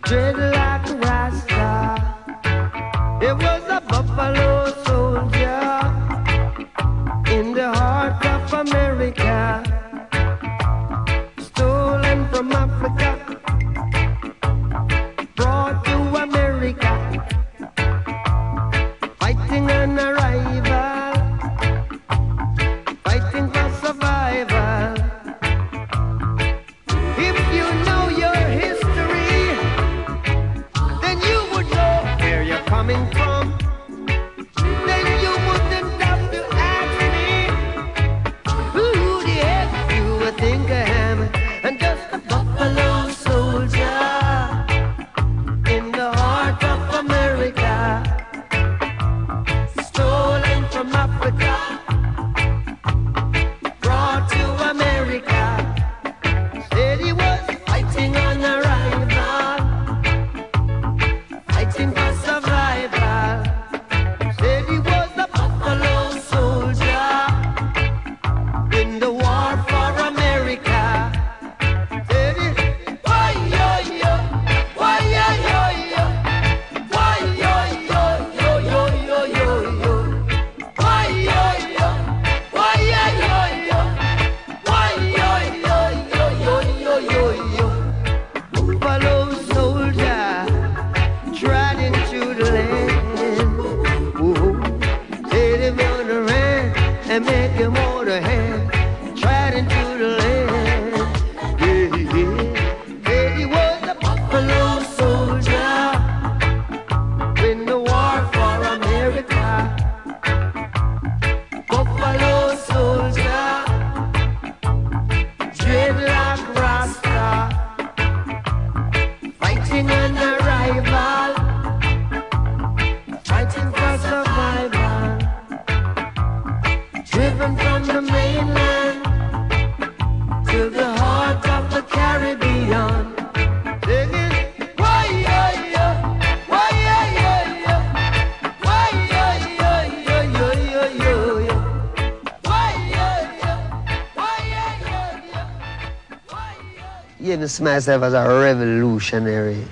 dreadlock rasta. It was a buffalo soldier in the heart of America, stolen from Africa, brought to America, fighting an arrival, fighting for survival. If you know your history, then you would know where you're coming from. Then you wouldn't have to ask me who the heck you would think I am. I'm just a buffalo soldier in the heart of America, stolen from Africa, brought to America. Said he was fighting on arrival, fighting for survival. Said he was a buffalo soldier in the war for America. Said he, why yo yo, why yo yo yo, why yo yo yo yo yo yo yo, why yo yo, why yo yo yo, why yo yo yo yo yo yo yo. Buffalo soldier trod into the land. Whoa. Said him on the land and make him hold a hand. Trod into the land. Yeah, yeah. Said he was a buffalo soldier in the war for America. Buffalo soldier, dreadlock rasta, fighting an arrival, fighting for survival, driven from the mainland to the heart of the Caribbean. Singing, why yo yo, why yo yo yo, why yo yo yo yo yo yo yo, why yo yo, why yo yo yo, why yo. You know, see myself as a revolutionary.